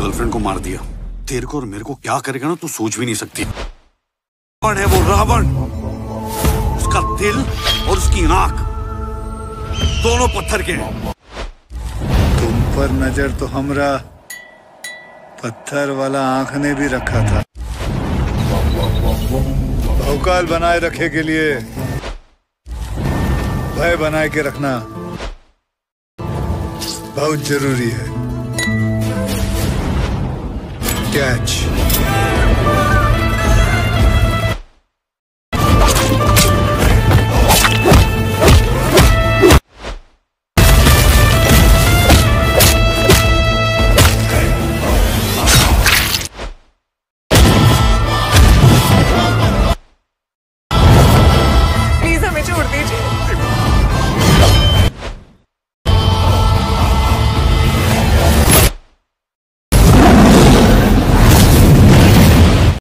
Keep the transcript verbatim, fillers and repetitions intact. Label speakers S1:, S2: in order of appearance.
S1: Girlfriend को मार दिया। तेरे को और मेरे को क्या करेगा ना, तू सोच भी नहीं सकती। कौन है वो रावण? उसका दिल और उसकी आंख दोनों पत्थर के हैं।
S2: तुम पर नजर तो हमरा पत्थर वाला आंख ने भी रखा था। भौकाल बनाए रखे के लिए भय बनाए के रखना बहुत जरूरी है। कैच।